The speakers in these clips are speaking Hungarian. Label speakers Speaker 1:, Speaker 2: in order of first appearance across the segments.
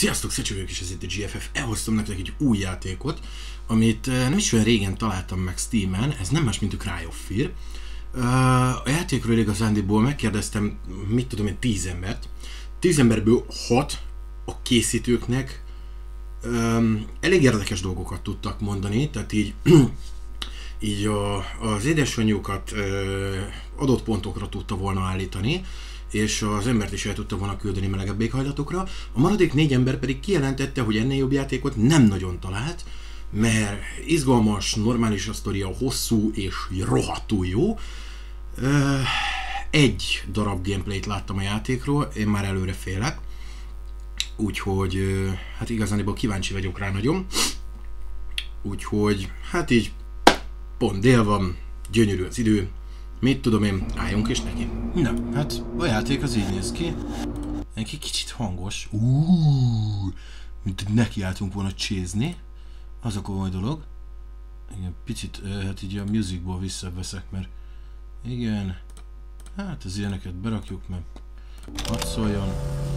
Speaker 1: Sziasztok, Szecsi vagyok, és ez itt a GFF. Elhoztam nektek egy új játékot, amit nem is olyan régen találtam meg Steamen, ez nem más, mint a Cry of Fear. A játékról igazándiból megkérdeztem, mit tudom én, 10 embert. 10 emberből 6 a készítőknek elég érdekes dolgokat tudtak mondani, tehát így az édesanyjukat adott pontokra tudta volna állítani, és az embert is el tudta volna küldeni melegebb éghajlatokra. A maradék 4 ember pedig kijelentette, hogy ennél jobb játékot nem nagyon talált, mert izgalmas, normális a sztoria, hosszú és rohadtul jó. Egy darab gameplayt láttam a játékról, én már előre félek, úgyhogy hát igazániból kíváncsi vagyok rá nagyon. Úgyhogy hát így pont dél van, gyönyörű az idő, mit tudom én, álljunk és neki. Na, hát a játék az így néz ki. Neki kicsit hangos. Mint nekiálltunk volna csézni. Az a komoly dolog. Igen, picit, hát így a musicból visszaveszek, mert igen, hát az ilyeneket berakjuk, mert hadd szóljon.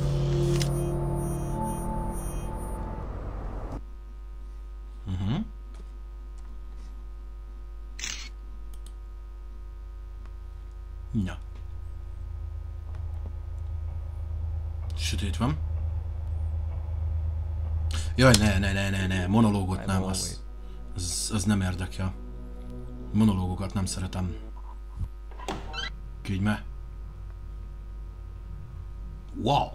Speaker 1: Na. Sötét van. Jaj, ne, monológot nem, az nem érdekel. Monológokat nem szeretem. Küldj me. Wow!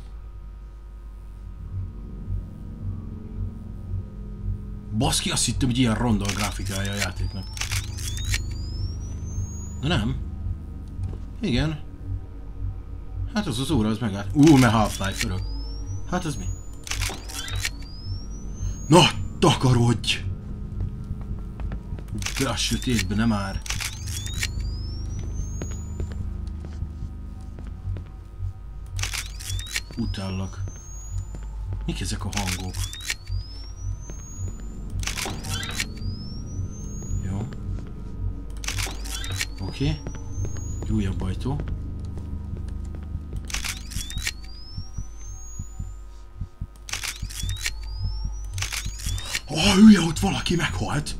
Speaker 1: Baszki, azt hittem, hogy ilyen ronda a grafikája a játéknak. De nem. Igen. Hát az óra, az megállt. Mert Half-Life örök. Hát az mi? Na, takarodj! De a sötétben nem már. Utállak. Mik ezek a hangok? Jó. Oké. Újabb ajtó. Hülye, ott valaki meghalt!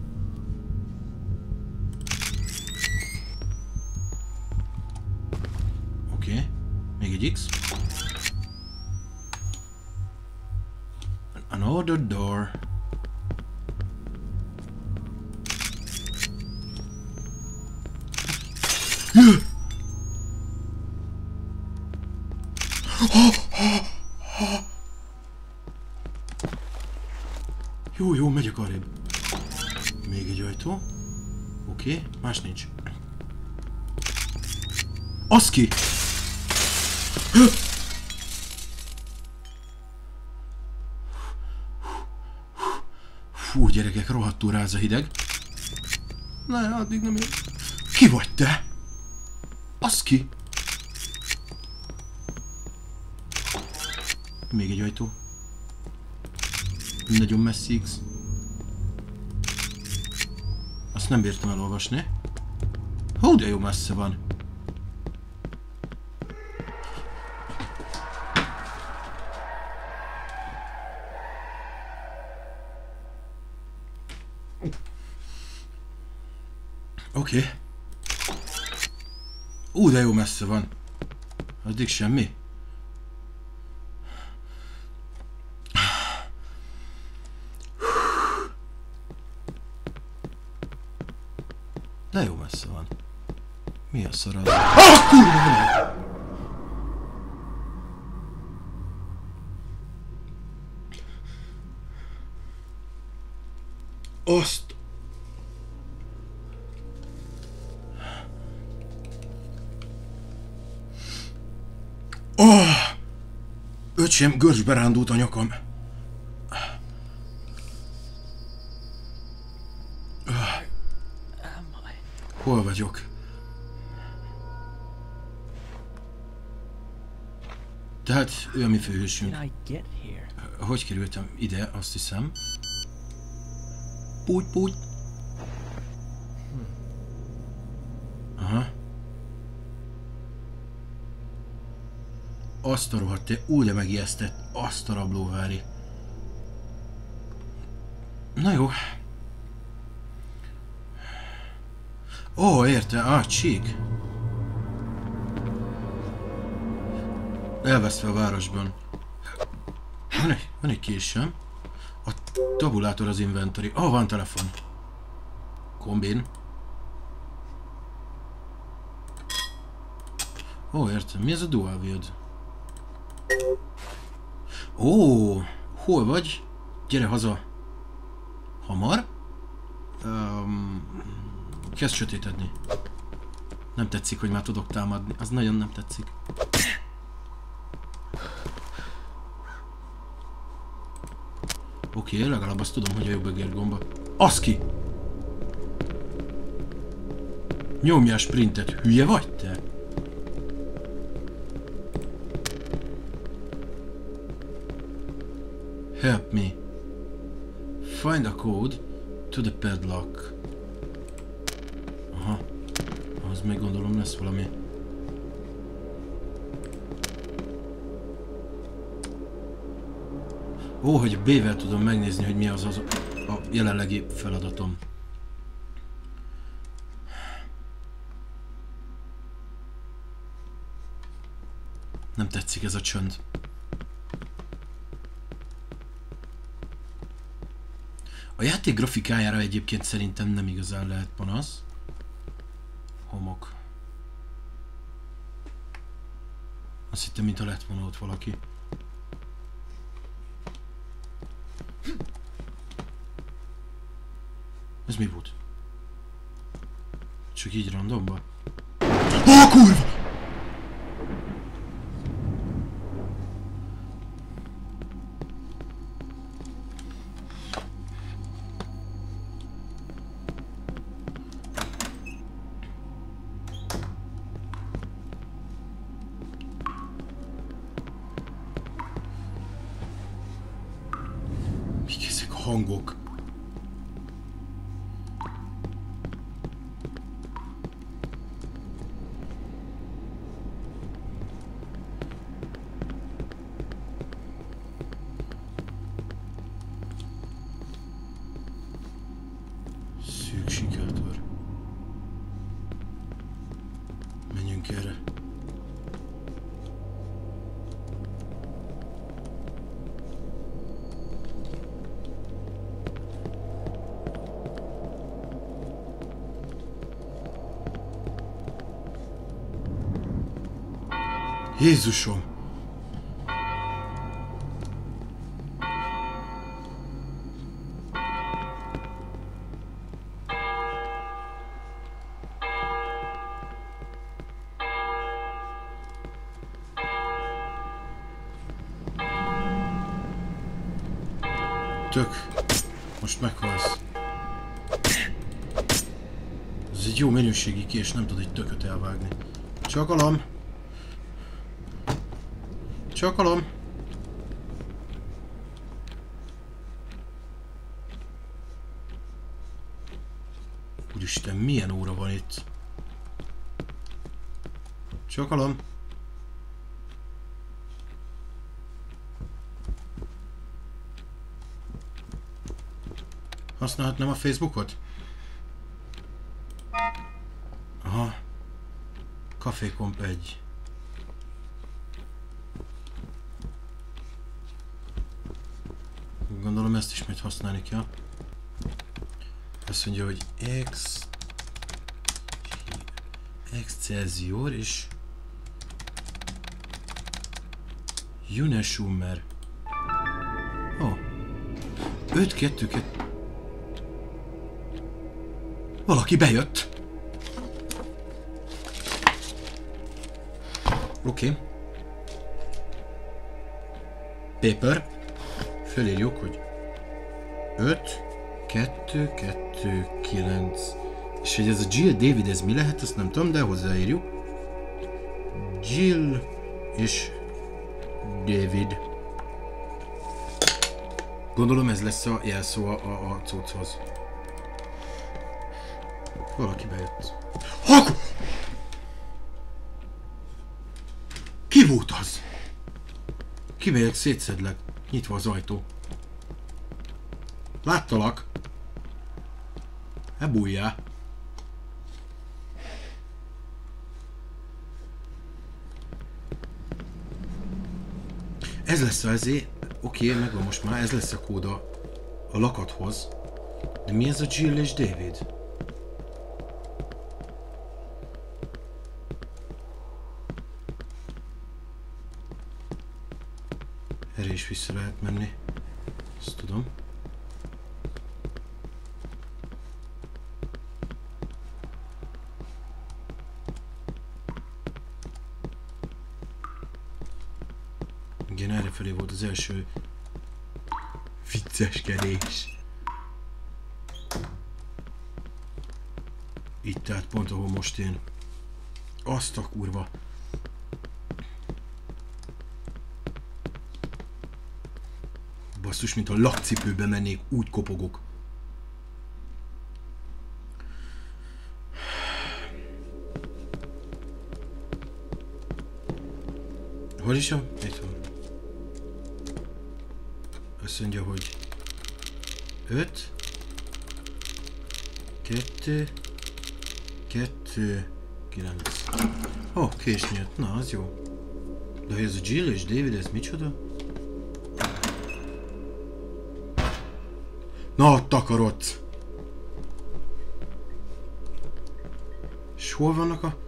Speaker 1: Oké. Még egy X. Another door. Jó, megyek arrébb. Még egy ajtó. Oké, más nincs. Az ki! Fú, gyerekek, rohadtul ráz a hideg. Ne, addig nem ér. Ki vagy te? Az ki! Még egy ajtó. Nagyon messzi X. Azt nem bírtam elolvasni. Hú, de jó messze van. Oké. De jó messze van. Addig semmi. De jó messze van. Mi a szar az? Kurva! Azt! Öcsém, görcsbe rándult a nyakam. Hol vagyok? Tehát ő a mi főhősünk. Hogy kerültem ide, azt hiszem. Púgy. Aha. Azt a rohadt, úgy de megijesztett. Azt a rablóvári. Na jó. Ó, érte, csík. Elveszve a városban. Van egy késem. A tabulátor az inventory. Van telefon. Kombin. Értem. Mi ez a dual wield? Hol vagy? Gyere haza. Hamar? Kezd sötétedni. Nem tetszik, hogy már tudok támadni. Az nagyon nem tetszik. Oké, legalább azt tudom, hogy a jobb egérgomba. Az ki! Nyomjál sprintet, hülye vagy te? Help me. Find a code to the padlock. Aha. Az még gondolom lesz valami. Hogy B-vel tudom megnézni, hogy mi az a jelenlegi feladatom. Nem tetszik ez a csönd. A játék grafikájára egyébként szerintem nem igazán lehet panasz. Homok. Azt hittem, mintha lett volna ott valaki. Ez mi volt? Csak így randomba? Kurva! Mik ezek a hangok? Szűk sikátor. Menjünk erre. Jézusom! Tök. Most meghalsz. Ez egy jó minőségi kés, nem tud egy tököt elvágni. Csakalom! Csakalom! Úristen, milyen óra van itt? Csakalom! Használhatnám a Facebookot? Aha. Cafékomp 1. Gondolom ezt is majd használni kell. Azt mondja, hogy Excelsior és Unesummer. 5-2-2. Valaki bejött. Oké. Paper. Felírjuk, hogy 5-2-2-9. És hogy ez a Jill David, ez mi lehet, ezt nem tudom, de hozzáírjuk. Jill és David. Gondolom ez lesz a jelszó a cucchoz. Valaki bejött. Ki volt az? Kimegyek, szétszedlek. Nyitva az ajtó. Láttalak. Ne bújjál. Ez lesz azért. Oké, megvan most már. Ez lesz a kóda a lakathoz. De mi ez a Jill és David? Erre is vissza lehet menni. Ezt tudom. Igen, errefelé volt az első vicceskedés. Itt tehát pont ahol most én. Azt a kurva. Basszus, mint a lakcipőbe mennék, úgy kopogok. Hol is van? Itt van. Azt mondja, hogy 5 2 2 9. Ó, kés nyílt. Na, az jó. De ez a Jill és David, ez micsoda? Na, takarodsz! És hol vannak a...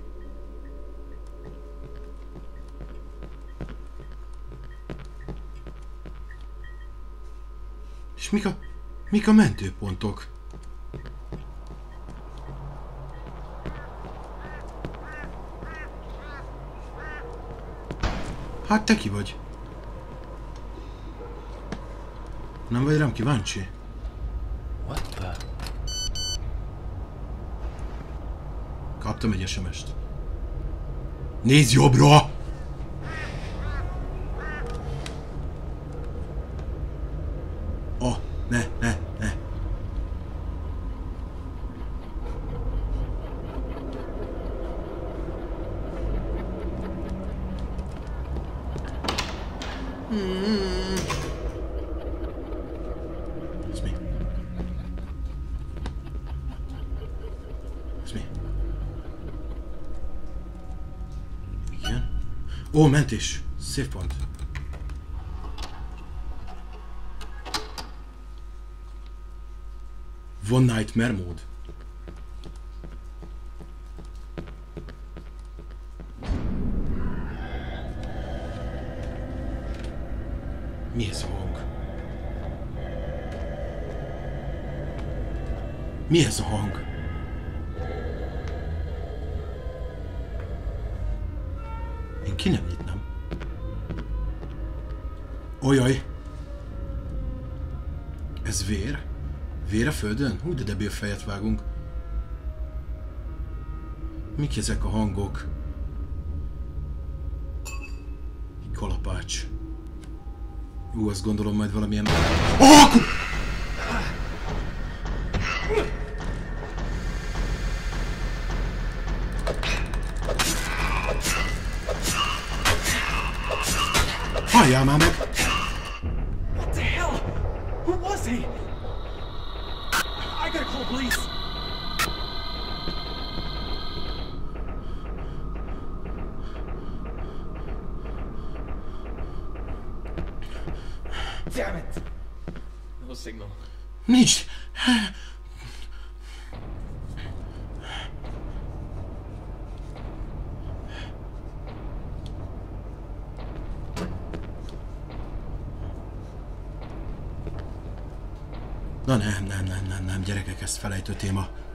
Speaker 1: És mik a mentőpontok? Hát te ki vagy? Nem vagy rám kíváncsi? Kaptam egy SMS-t. Nézz jobbra! Ne. It's me. Igen. Ó, mentés. Szép pont. Van Nightmare mód. Mi ez a hang? Mi ez a hang? Én ki nem nyitnám. Ojaj! Ez vér? Vér a földön? Hú, de debil fejet vágunk. Mik ezek a hangok? Egy kalapács. Ú, azt gondolom majd valamilyen... Oh! Halljál már meg!
Speaker 2: What the hell? Who was he? I gotta call police. Damn it! No signal.
Speaker 1: Nincs! Na nem, gyerekek, ez felejtő téma.